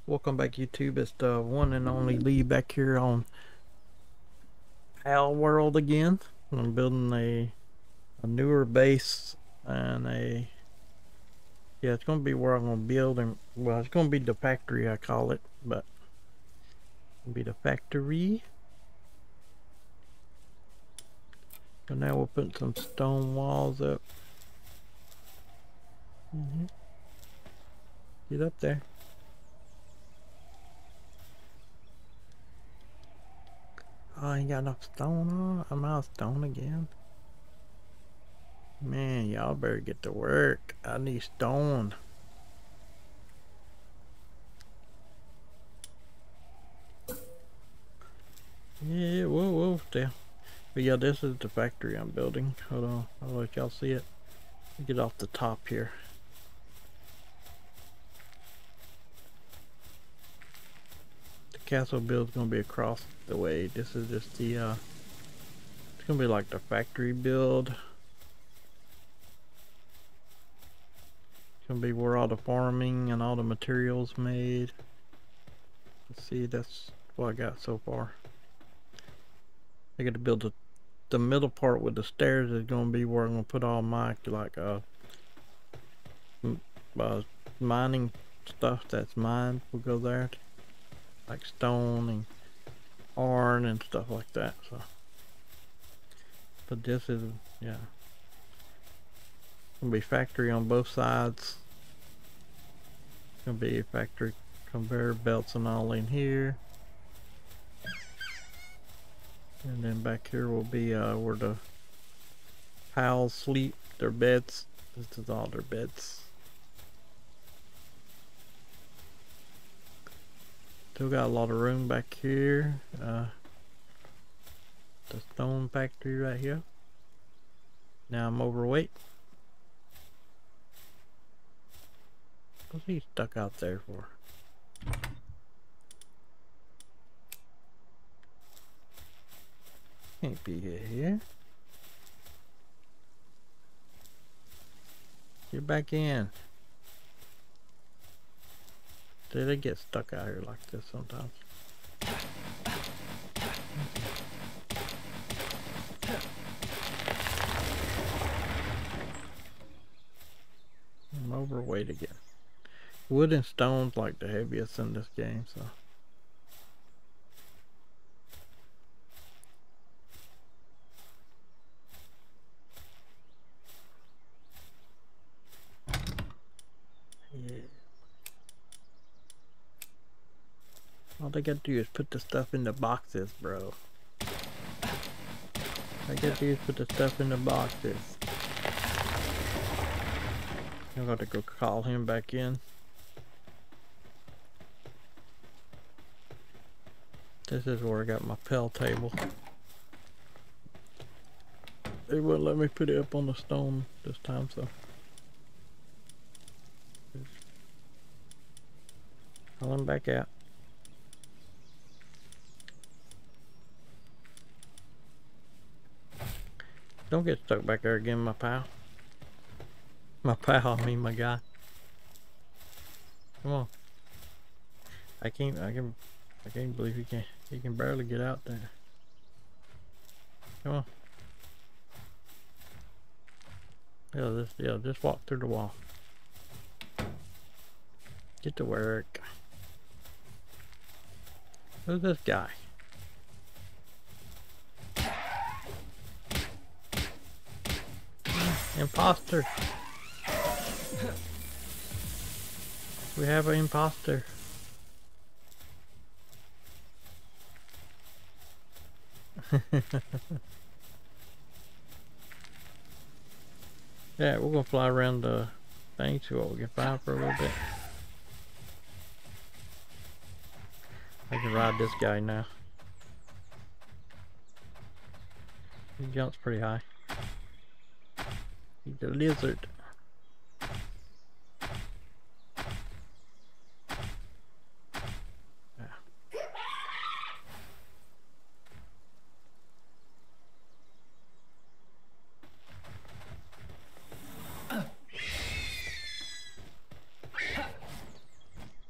Welcome back, YouTube. It's the one and only Lee back here on Palworld again. I'm building a newer base and it's gonna be where I'm gonna build, and well, it's gonna be the factory, I call it, but it'll be the factory. So now we'll put some stone walls up. Get up there. Oh, I ain't got enough stone on. I'm out of stone again. Man, y'all better get to work. I need stone. Yeah, whoa, still. But yeah, this is the factory I'm building. Hold on, I'll let y'all see it. Get off the top here. The castle build's gonna be across the way. This is just the it's gonna be like the factory build. It's gonna be where all the farming and all the materials made. Let's see, that's what I got so far. I got to build the middle part with the stairs is gonna be where I'm gonna put all my like mining stuff that's mined will go there, like stone and iron and stuff like that. So, but this is gonna be factory on both sides. Gonna be a factory conveyor belts and all in here, and then back here will be where the pals sleep, their beds. This is all their beds. Still got a lot of room back here. The stone factory right here. Now I'm overweight. What's he stuck out there for? Can't be here. Get back in. They get stuck out here like this sometimes. I'm overweight again. Wood and stone's like the heaviest in this game, so. Yeah. All they gotta do is put the stuff in the boxes, bro. All they gotta do is put the stuff in the boxes. I'm gonna go call him back in. This is where I got my pel table. They wouldn't let me put it up on the stone this time, so. Call him back out. Don't get stuck back there again, my pal. My pal, I mean my guy. Come on. I can't believe he can barely get out there. Come on. Just walk through the wall. Get to work. Who's this guy? Imposter. We have an imposter. Yeah, we're gonna fly around the thing, see what we can find for a little bit. I can ride this guy now. He jumps pretty high. He's a lizard.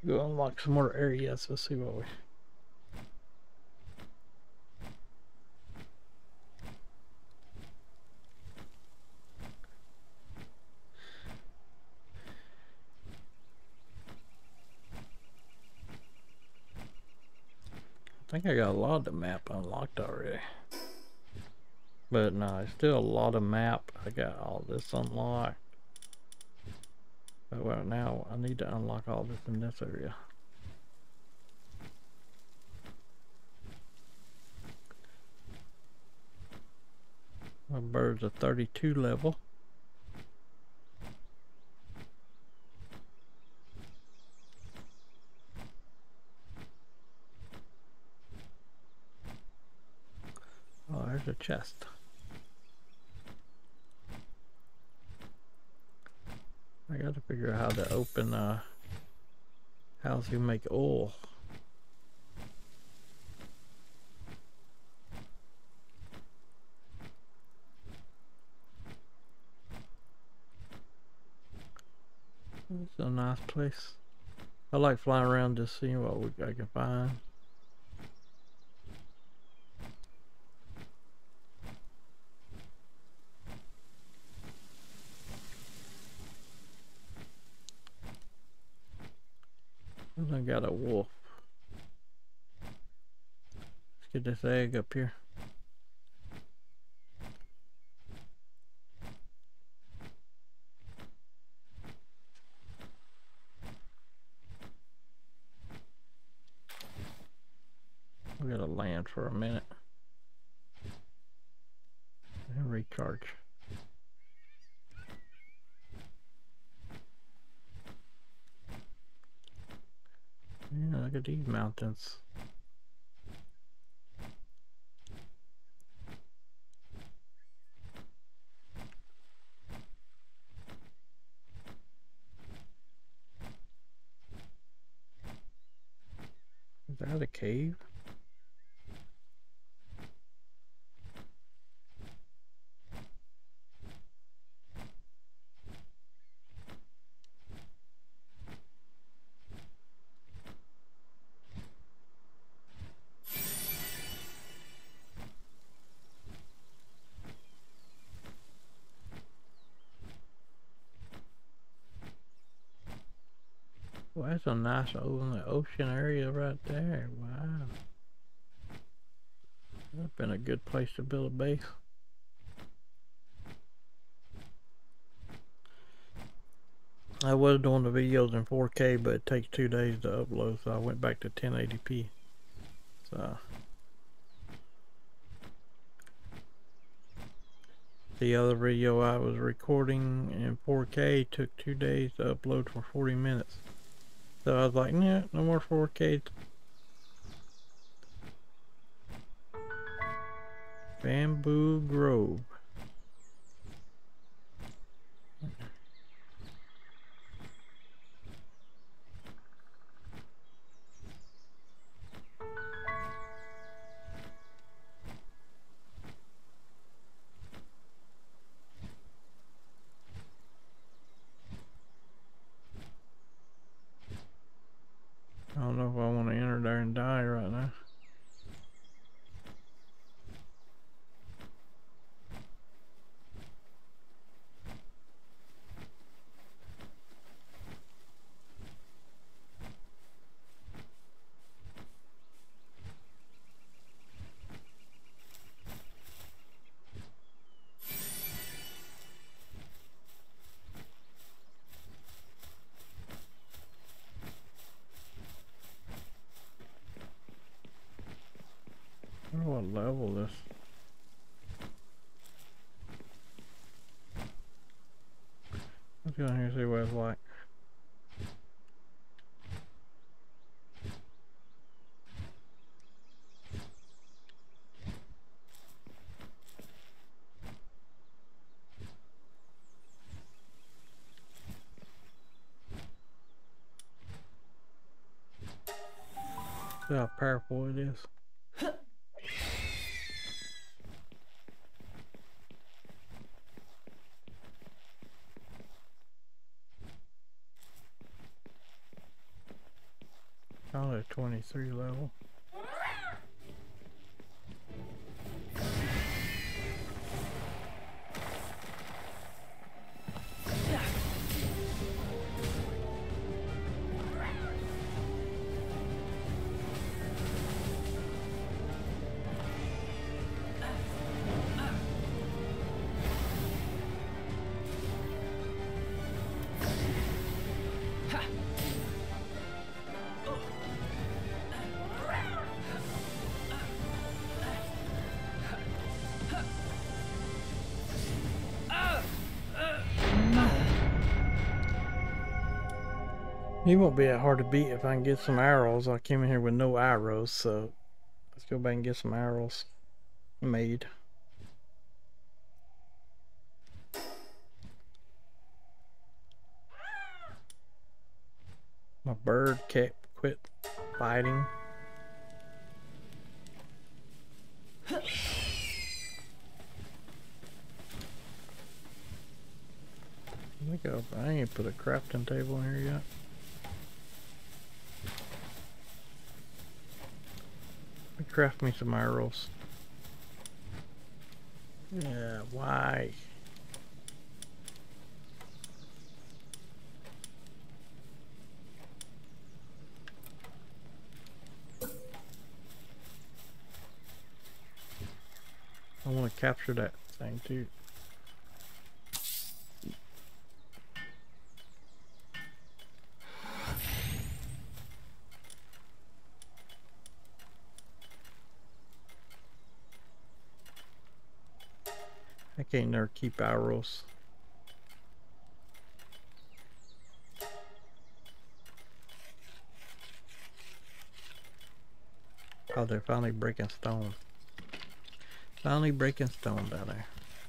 go unlock some more areas. Let's see what we. I think I got a lot of the map unlocked already. But no, it's still a lot of map. I got all this unlocked. But right now I need to unlock all this in this area. My bird's a 32 level. Oh, there's a chest. I gotta figure out how to open how to make oil. It's a nice place. I like flying around just seeing what I can find. I got a wolf. Let's get this egg up here. We gotta land for a minute and recharge. Yeah, look at these mountains. Is that a cave? Well, that's a nice ocean area right there. Wow. That's been a good place to build a base. I was doing the videos in 4K, but it takes 2 days to upload, so I went back to 1080p. So the other video I was recording in 4K took 2 days to upload for 40 minutes. So I was like, nah, no more 4K. Bamboo Grove. I don't know if I want to enter there and die right now. I wonder what level this. Let's go in here and see what it's like. See how powerful it is. Probably a 23 level. He won't be that hard to beat if I can get some arrows. I came in here with no arrows, so let's go back and get some arrows made. My bird can't quit fighting. I ain't put a crafting table in here yet. Let me craft me some arrows. Yeah, why? I want to capture that thing too. I can't never keep arrows. Oh, they're finally breaking stone. Finally breaking stone down there.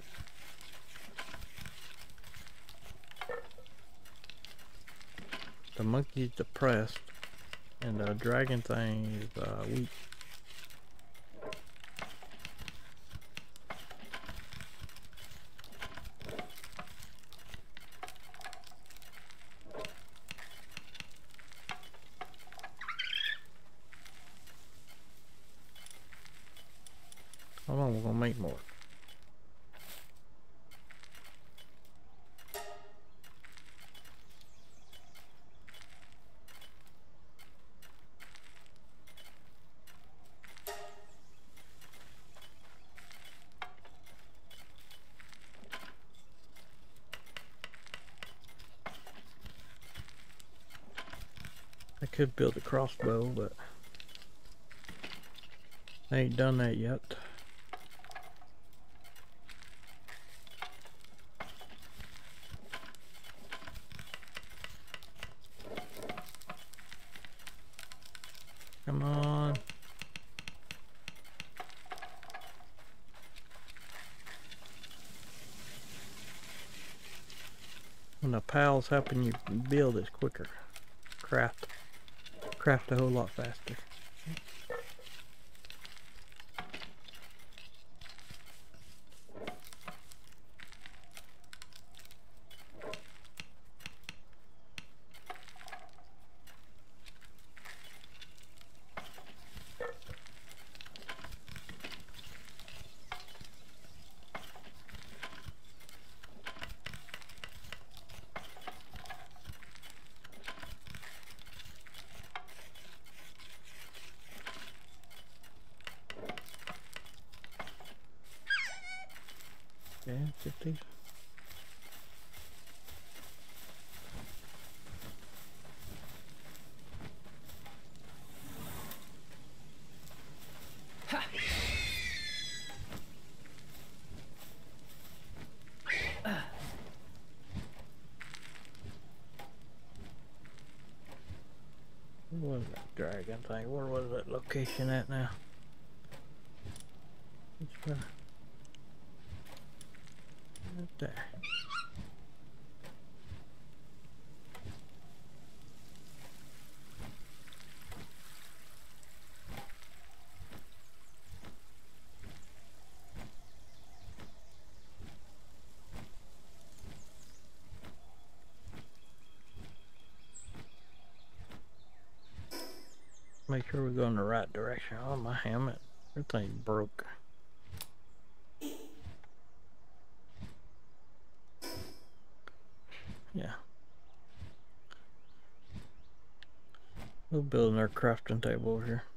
The monkey's depressed, and the dragon thing is weak. Hold on, we're gonna make more. I could build a crossbow, but I ain't done that yet. Come on. When the pal's helping you build, it's quicker. Craft a whole lot faster. Okay, 50. What was that dragon thing? Where was that location at now? Right there. Make sure we go in the right direction. Oh, my helmet. Everything broke. Yeah. We'll build our crafting table over here.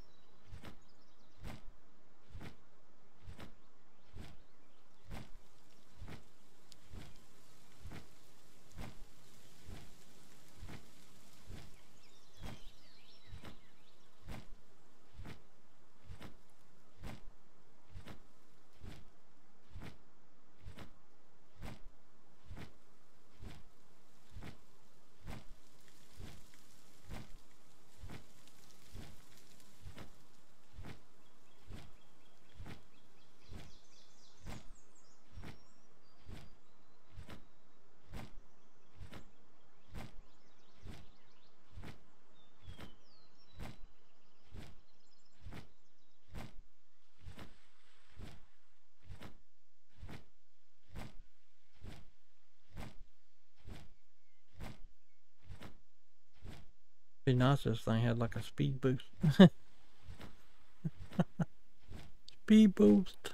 Be nice if this thing had like a speed boost. Speed boost.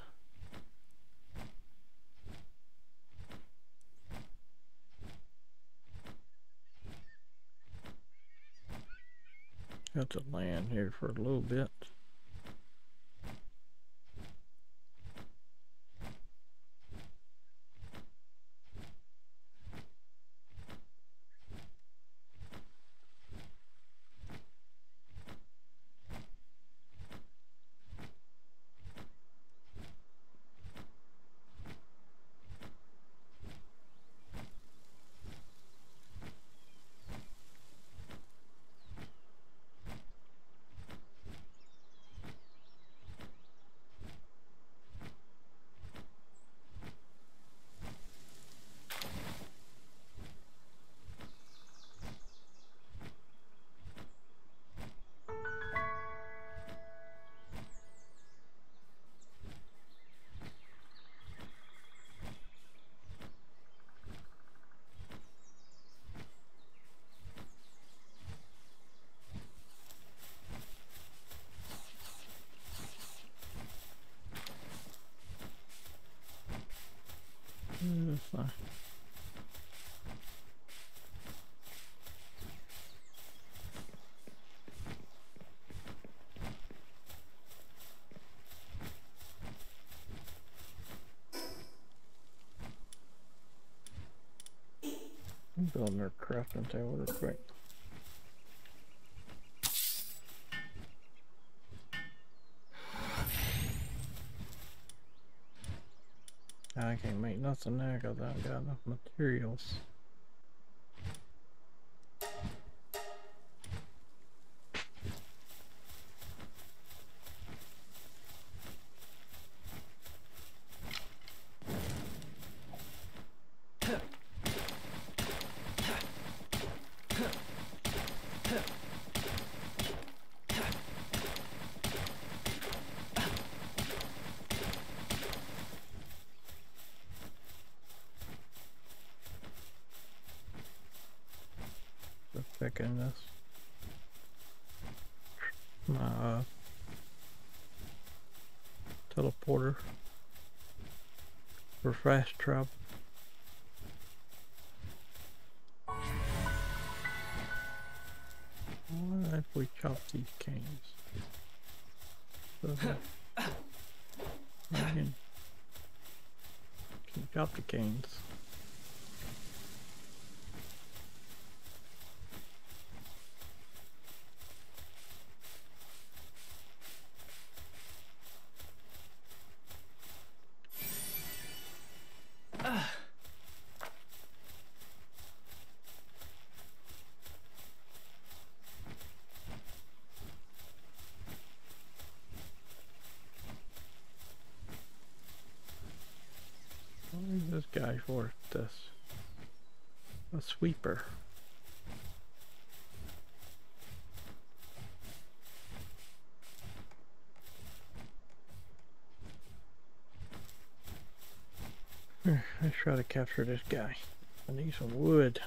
Got to land here for a little bit. Fine. I'm building our crafting table real quick. I can't make nothing there because I haven't got enough materials. Picking this. My teleporter for fast travel. What if we chop these canes? So that we can chop the canes. What is this guy for? This a sweeper. Here, let's try to capture this guy. I need some wood.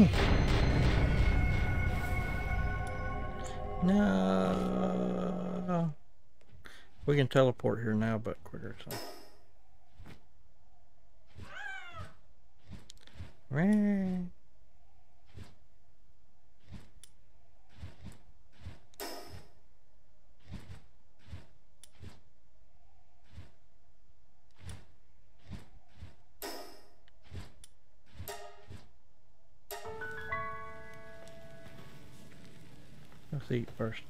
No. We can teleport here now, but quicker, so. Let's eat first.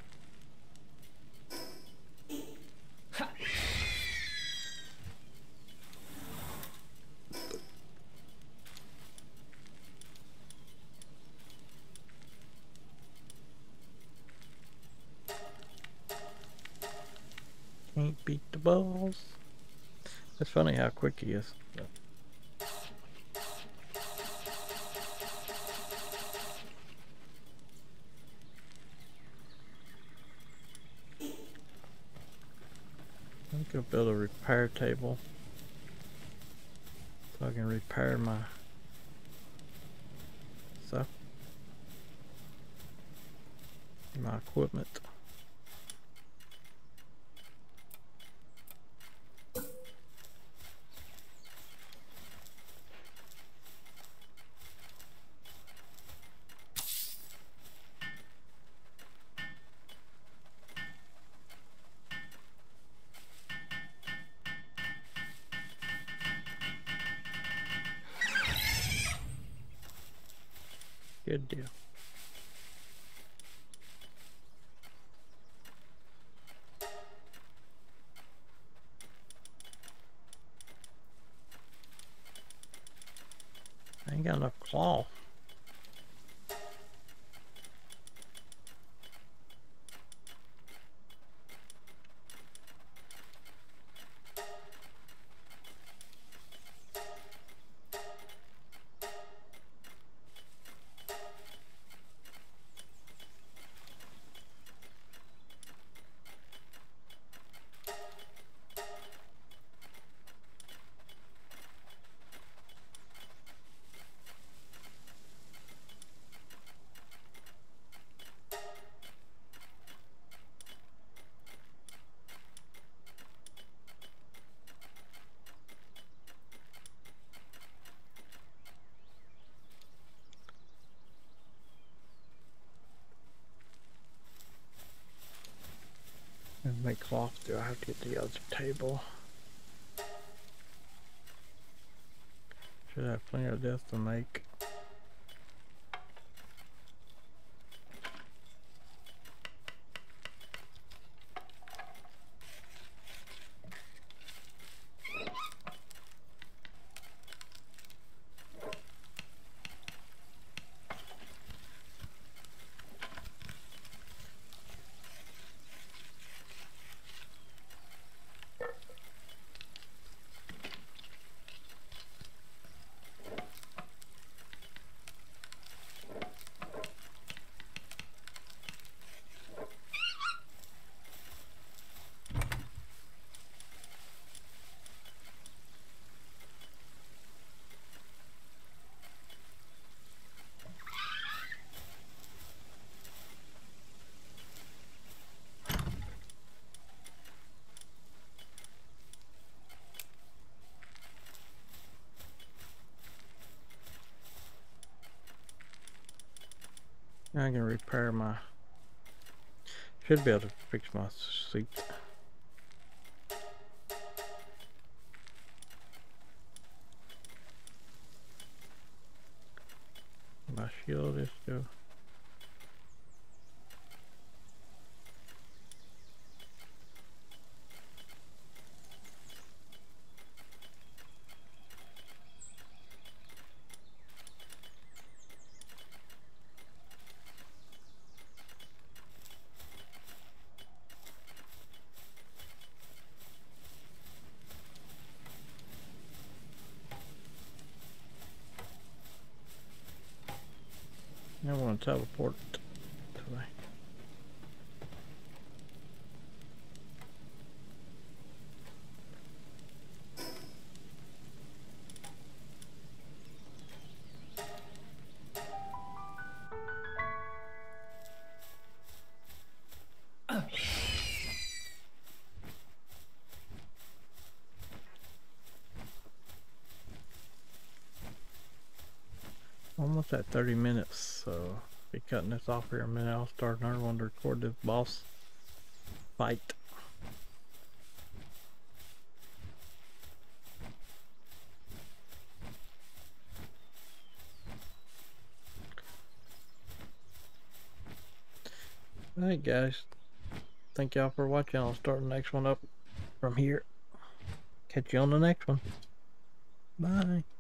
Can't beat the balls. It's funny how quick he is. I'm gonna build a repair table so I can repair my stuff, my equipment. Good deal. I ain't got enough cloth. And make cloth, do I have to get the other table? Should have plenty of this to make. Now I can repair my, should be able to fix my seat. My shield is still. I want to teleport today. almost at 30 minutes, so be cutting this off here in a minute. I'll start another one to record this boss fight. Alright guys, thank y'all for watching. I'll start the next one up from here. Catch you on the next one. Bye.